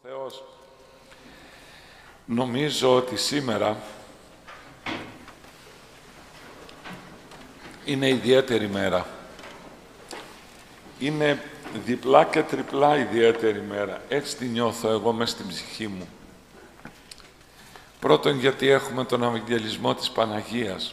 Θεός. Νομίζω ότι σήμερα είναι ιδιαίτερη μέρα. Είναι διπλά και τριπλά ιδιαίτερη μέρα. Έτσι τη νιώθω εγώ μες στην ψυχή μου. Πρώτον, γιατί έχουμε τον Ευαγγελισμό της Παναγίας.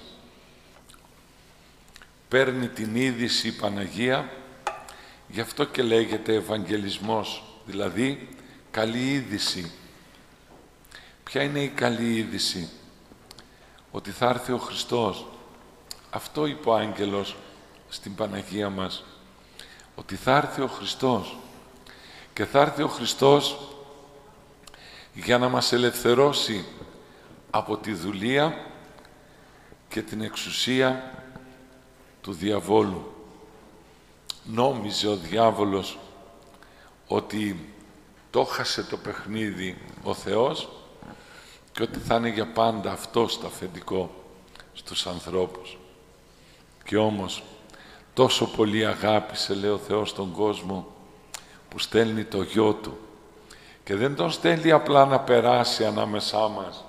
Παίρνει την είδηση η Παναγία, γι' αυτό και λέγεται Ευαγγελισμός, δηλαδή καλή είδηση. Ποια είναι η καλή είδηση? Ότι θα έρθει ο Χριστός. Αυτό είπε ο άγγελος στην Παναγία μας. Ότι θα έρθει ο Χριστός. Και θα έρθει ο Χριστός για να μας ελευθερώσει από τη δουλεία και την εξουσία του διαβόλου. Νόμιζε ο διάβολος ότι το χάσε το παιχνίδι ο Θεός και ότι θα είναι για πάντα αυτός το αφεντικό στους ανθρώπους. Και όμως τόσο πολύ αγάπησε, λέει ο Θεός, τον κόσμο που στέλνει το Γιο Του και δεν τον στέλνει απλά να περάσει ανάμεσά μας,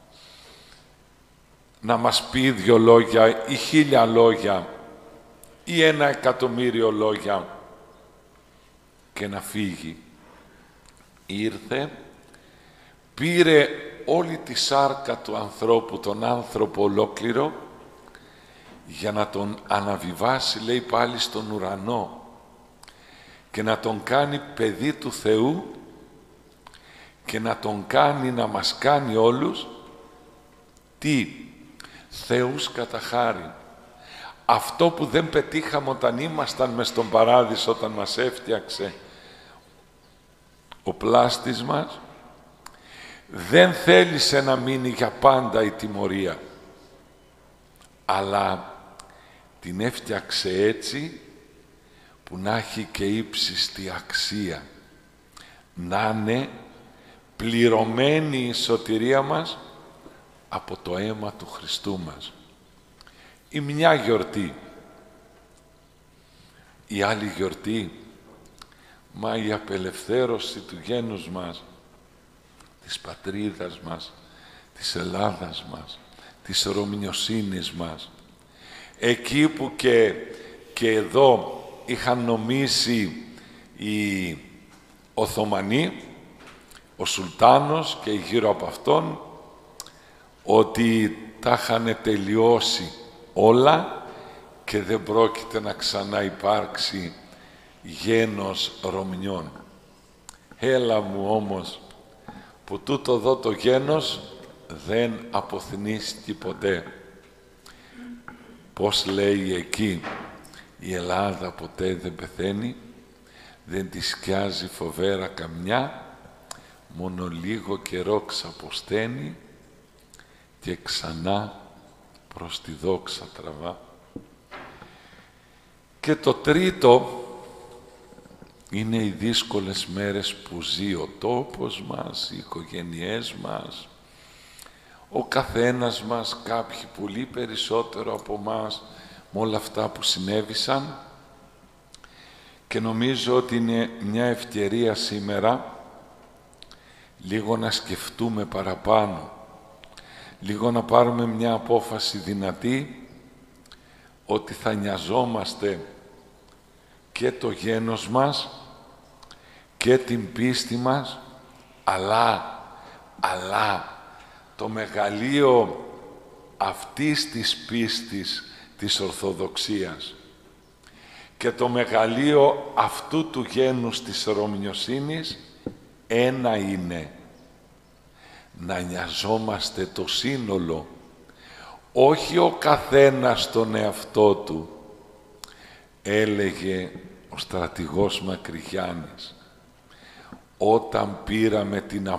να μας πει 2 λόγια ή 1000 λόγια ή 1.000.000 λόγια και να φύγει. Ήρθε, πήρε όλη τη σάρκα του ανθρώπου, τον άνθρωπο ολόκληρο, για να τον αναβιβάσει, λέει, πάλι στον ουρανό και να τον κάνει παιδί του Θεού και να τον κάνει, να μας κάνει όλους τι? Θεούς κατά χάρη. Αυτό που δεν πετύχαμε όταν ήμασταν μες στον Παράδεισο, όταν μας έφτιαξε ο πλάστης μας, δεν θέλησε να μείνει για πάντα η τιμωρία, αλλά την έφτιαξε έτσι που να έχει και ύψιστη αξία. Να είναι πληρωμένη η σωτηρία μας από το αίμα του Χριστού μας. Η μια γιορτή. Η άλλη γιορτή, μα η απελευθέρωση του γένους μας, της πατρίδας μας, της Ελλάδας μας, της Ρωμιοσύνης μας. Εκεί που και εδώ είχαν νομίσει οι Οθωμανοί, ο Σουλτάνος και γύρω από αυτόν, ότι τα είχαν τελειώσει όλα και δεν πρόκειται να ξανά υπάρξει γένος Ρωμιών. Έλα μου όμως που τούτο εδώ το γένος δεν αποθνίστηκε ποτέ. Πώς λέει εκεί, η Ελλάδα ποτέ δεν πεθαίνει, δεν τη σκιάζει φοβέρα καμιά, μόνο λίγο καιρό ξαποσταίνει και ξανά προς τη δόξα τραβά. Και το τρίτο είναι οι δύσκολες μέρες που ζει ο τόπος μας, οι οικογένειές μας, ο καθένας μας, κάποιοι πολύ περισσότερο από μας, με όλα αυτά που συνέβησαν. Και νομίζω ότι είναι μια ευκαιρία σήμερα λίγο να σκεφτούμε παραπάνω, λίγο να πάρουμε μια απόφαση δυνατή ότι θα νοιαζόμαστε και το γένος μας και την πίστη μας, αλλά το μεγαλείο αυτής της πίστης της Ορθοδοξίας και το μεγαλείο αυτού του γένους της Ρωμιοσύνης ένα είναι: να νοιαζόμαστε το σύνολο, όχι ο καθένας τον εαυτό του. Έλεγε ο στρατηγός Μακρυγιάννης, όταν πήραμε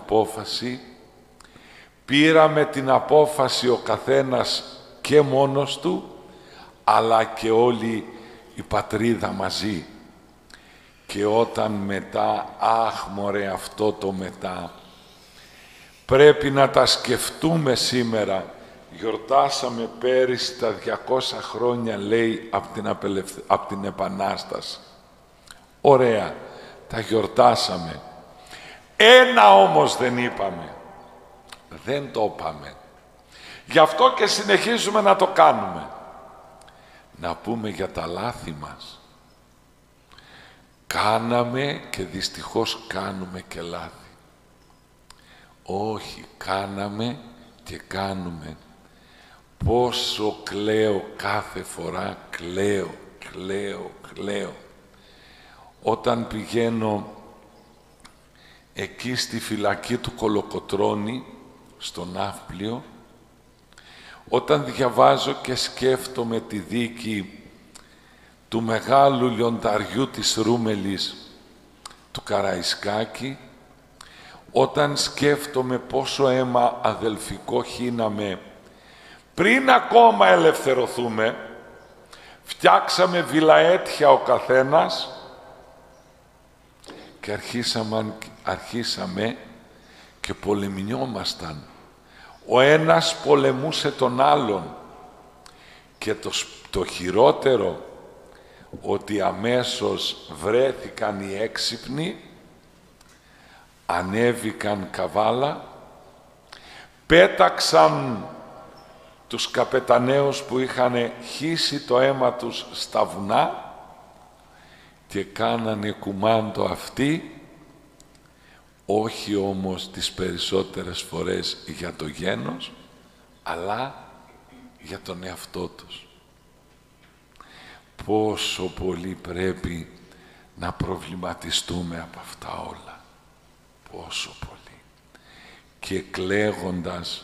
την απόφαση ο καθένας και μόνος του, αλλά και όλη η πατρίδα μαζί. Και όταν μετά, αχ μωρέ, αυτό το μετά, πρέπει να τα σκεφτούμε σήμερα. Γιορτάσαμε πέρυσι τα 200 χρόνια, λέει, από την Επανάσταση. Ωραία, τα γιορτάσαμε. Ένα όμως δεν είπαμε. Δεν το είπαμε. Γι' αυτό και συνεχίζουμε να το κάνουμε. Να πούμε για τα λάθη μας. Κάναμε και δυστυχώς κάνουμε και λάθη. Όχι, κάναμε και κάνουμε. Πόσο κλαίω κάθε φορά, κλαίω. Όταν πηγαίνω εκεί στη φυλακή του Κολοκοτρώνη, στο Ναύπλιο, όταν διαβάζω και σκέφτομαι τη δίκη του μεγάλου λιονταριού της Ρούμελης, του Καραϊσκάκη, όταν σκέφτομαι πόσο αίμα αδελφικό χύναμε πριν ακόμα ελευθερωθούμε, φτιάξαμε βιλαέτια ο καθένας και αρχίσαμε και πολεμιόμασταν. Ο ένας πολεμούσε τον άλλον και το χειρότερο, ότι αμέσως βρέθηκαν οι έξυπνοι, ανέβηκαν καβάλα, πέταξαν τους καπεταναίους που είχαν χύσει το αίμα τους στα βουνά και κάνανε κουμάντο αυτοί, όχι όμως τις περισσότερες φορές για το γένος, αλλά για τον εαυτό τους. Πόσο πολύ πρέπει να προβληματιστούμε από αυτά όλα. Πόσο πολύ. Και κλαίγοντας,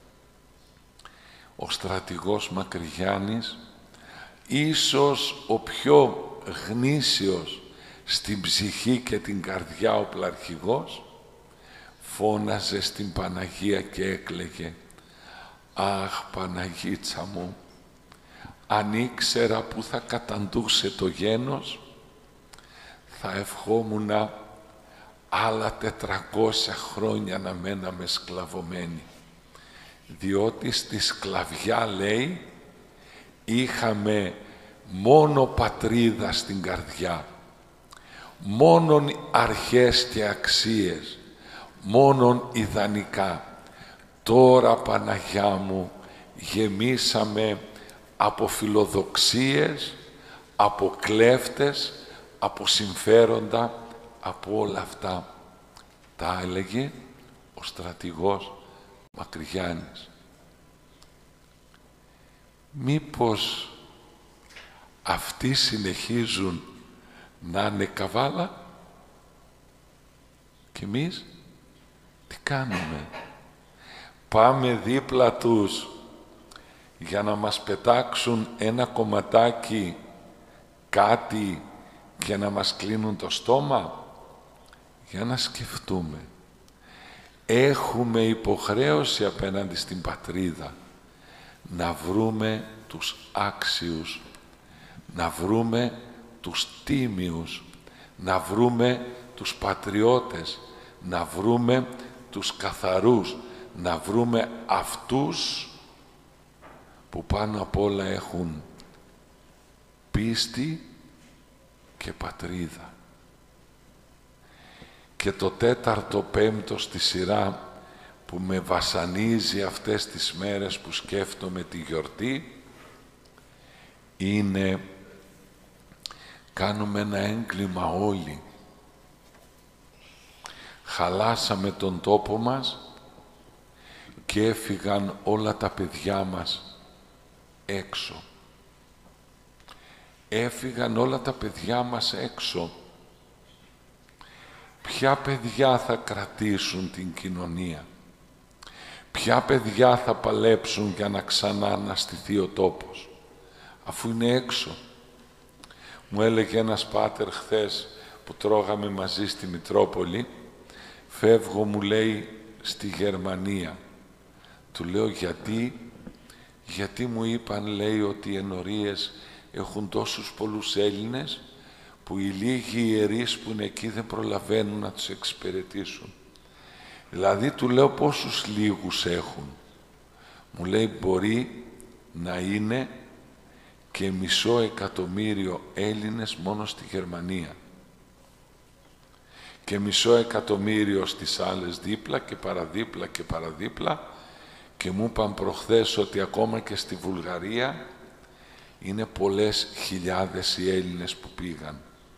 ο στρατηγός Μακρυγιάννης, ίσως ο πιο γνήσιος στην ψυχή και την καρδιά οπλαρχηγός, φώναζε στην Παναγία και έκλαιγε «Αχ, Παναγίτσα μου, αν ήξερα που θα καταντούσε το γένος, θα ευχόμουνα άλλα 400 χρόνια να μέναμε σκλαβωμένοι, διότι στη σκλαβιά, λέει, είχαμε μόνο πατρίδα στην καρδιά, μόνον αρχές και αξίες, μόνον ιδανικά. Τώρα, Παναγιά μου, γεμίσαμε από φιλοδοξίες, από κλέφτες, από συμφέροντα, από όλα αυτά». Τα έλεγε ο στρατηγός Μακρυγιάννης. Μήπως αυτοί συνεχίζουν να είναι καβάλα και εμείς τι κάνουμε? Πάμε δίπλα τους για να μας πετάξουν ένα κομματάκι κάτι και να μας κλείνουν το στόμα? Για να σκεφτούμε. Έχουμε υποχρέωση απέναντι στην πατρίδα να βρούμε τους άξιους, να βρούμε τους τίμιους, να βρούμε τους πατριώτες, να βρούμε τους καθαρούς, να βρούμε αυτούς που πάνω απ' όλα έχουν πίστη και πατρίδα. Και το 4ο-5ο στη σειρά που με βασανίζει αυτές τις μέρες που σκέφτομαι τη γιορτή είναι κάνουμε ένα έγκλημα όλοι. Χαλάσαμε τον τόπο μας και έφυγαν όλα τα παιδιά μας έξω. Έφυγαν όλα τα παιδιά μας έξω. Ποια παιδιά θα κρατήσουν την κοινωνία? Ποια παιδιά θα παλέψουν για να ξανά αναστηθεί ο τόπος, αφού είναι έξω? Μου έλεγε ένας πάτερ χθες που τρώγαμε μαζί στη Μητρόπολη, φεύγω, μου λέει, στη Γερμανία. Του λέω γιατί μου είπαν, λέει, ότι οι ενορίες έχουν τόσους πολλούς Έλληνες που οι λίγοι ιερείς που είναι εκεί δεν προλαβαίνουν να τους εξυπηρετήσουν. Δηλαδή, του λέω, πόσους λίγους έχουν? Μου λέει, μπορεί να είναι και 500.000 Έλληνες μόνο στη Γερμανία. και 500.000 στις άλλες δίπλα και παραδίπλα και παραδίπλα, και μου είπαν προχθές ότι ακόμα και στη Βουλγαρία είναι πολλές χιλιάδες οι Έλληνες που πήγαν.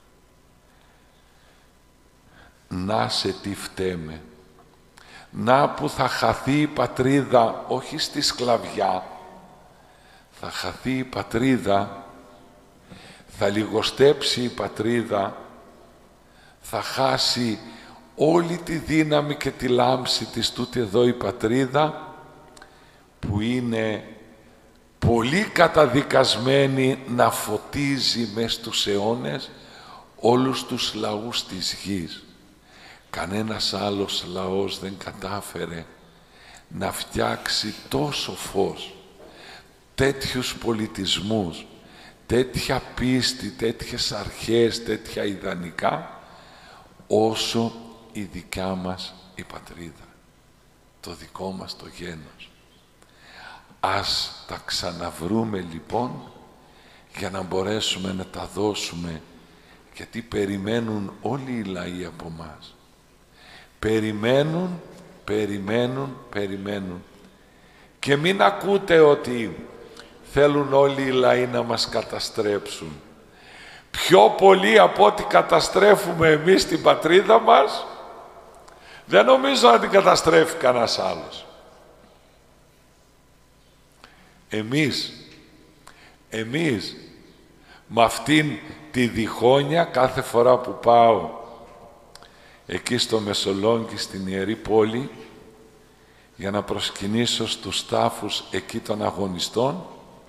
Να σε τι φταίμε. Να που θα χαθεί η πατρίδα, όχι στη σκλαβιά, θα χαθεί η πατρίδα, θα λιγοστέψει η πατρίδα, θα χάσει όλη τη δύναμη και τη λάμψη της τούτη εδώ η πατρίδα, που είναι πολύ καταδικασμένη να φωτίζει μες στους αιώνες όλους τους λαούς της γης. Κανένας άλλος λαός δεν κατάφερε να φτιάξει τόσο φως, τέτοιους πολιτισμούς, τέτοια πίστη, τέτοιες αρχές, τέτοια ιδανικά, όσο η δικιά μας η πατρίδα, το δικό μας το γένος. Ας τα ξαναβρούμε λοιπόν, για να μπορέσουμε να τα δώσουμε, γιατί περιμένουν όλοι οι λαοί από μας. Περιμένουν, περιμένουν, περιμένουν. Και μην ακούτε ότι θέλουν όλοι οι λαοί να μας καταστρέψουν. Πιο πολύ από ό,τι καταστρέφουμε εμείς την πατρίδα μας, δεν νομίζω να την καταστρέφει κανένας άλλος. Εμείς με αυτήν τη διχόνια, κάθε φορά που πάω εκεί στο Μεσολόγγι, στην Ιερή Πόλη, για να προσκυνήσω στους τάφους εκεί των αγωνιστών,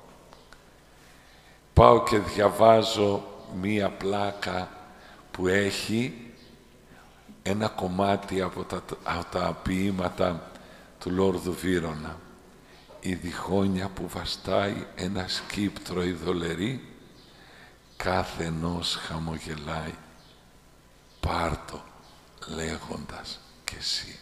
πάω και διαβάζω μία πλάκα που έχει ένα κομμάτι από τα ποίηματα του Λόρδου Βύρωνα. Η διχόνια που βαστάει ένα σκύπτρο ειδωλερή, κάθε ενός χαμογελάει, πάρτο λέγοντας κι εσύ.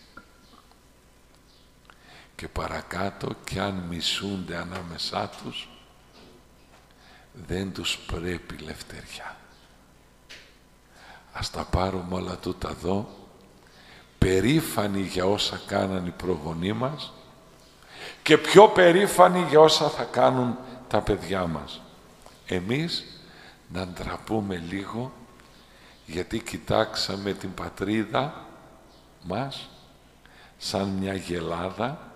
Και παρακάτω, κι αν μισούνται ανάμεσά τους, δεν τους πρέπει λευτεριά. Ας τα πάρουμε όλα τούτα εδώ, περήφανοι για όσα κάναν οι προγονείς μας και πιο περήφανοι για όσα θα κάνουν τα παιδιά μας. Εμείς να ντραπούμε λίγο, γιατί κοιτάξαμε την πατρίδα μας σαν μια γελάδα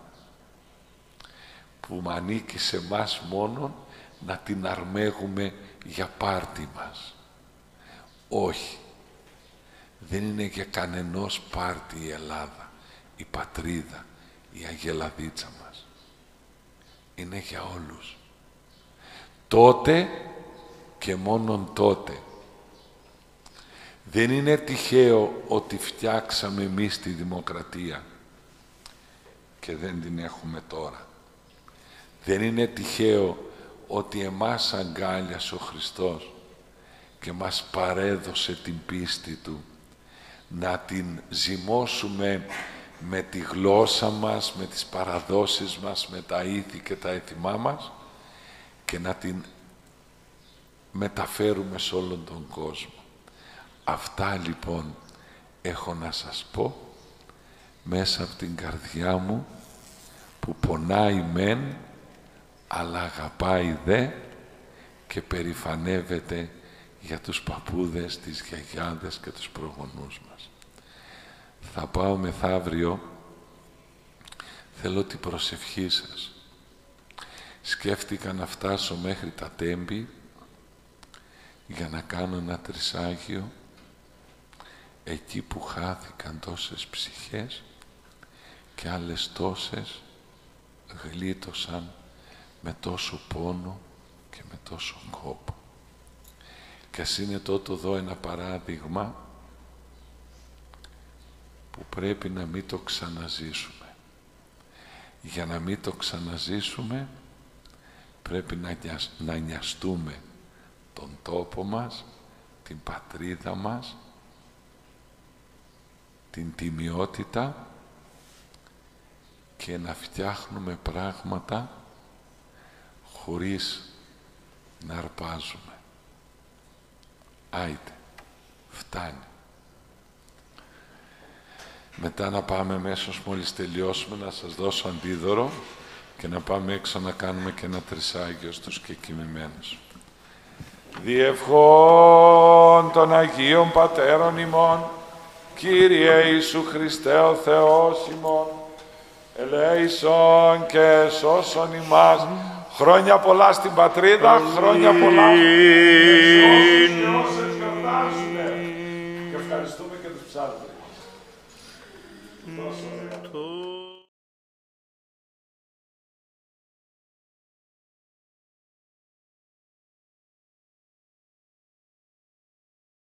που ανήκει σε μας μόνον, να την αρμέγουμε για πάρτι μας. Όχι. Δεν είναι για κανενός πάρτι η Ελλάδα, η πατρίδα, η αγελαδίτσα μας. Είναι για όλους. Τότε και μόνον τότε. Δεν είναι τυχαίο ότι φτιάξαμε εμείς τη δημοκρατία και δεν την έχουμε τώρα. Δεν είναι τυχαίο ότι εμάς αγκάλιασε ο Χριστός και μας παρέδωσε την πίστη Του, να την ζυμώσουμε με τη γλώσσα μας, με τις παραδόσεις μας, με τα ήθη και τα έθιμά μας, και να την μεταφέρουμε σε όλον τον κόσμο. Αυτά λοιπόν έχω να σας πω μέσα από την καρδιά μου, που πονάει μεν, αλλά αγαπάει δε και περηφανεύεται για τους παππούδες, τις γιαγιάδες και τους προγονούς μας. Θα πάω μεθαύριο, θέλω την προσευχή σας. Σκέφτηκα να φτάσω μέχρι τα Τέμπη για να κάνω ένα τρισάγιο εκεί που χάθηκαν τόσες ψυχές και άλλες τόσες γλίτωσαν με τόσο πόνο και με τόσο κόπο. Και ας είναι τότο εδώ ένα παράδειγμα που πρέπει να μην το ξαναζήσουμε. Για να μην το ξαναζήσουμε πρέπει να νοιαστούμε τον τόπο μας, την πατρίδα μας, την τιμιότητα, και να φτιάχνουμε πράγματα χωρίς να αρπάζουμε. Άιτε, φτάνει. Μετά να πάμε αμέσως μόλις τελειώσουμε να σας δώσω αντίδωρο και να πάμε έξω να κάνουμε και ένα τρισάγιο στους κεκοιμημένους. Διευχών των Αγίων Πατέρων ημών, Κύριε Ιησού Χριστέ ο Θεός ημών, ελέησον και σώσον ημάς. Χρόνια πολλά στην πατρίδα, χρόνια πολλά και όσες γιορτάζουνε. Και ευχαριστούμε και τους ψάλτες.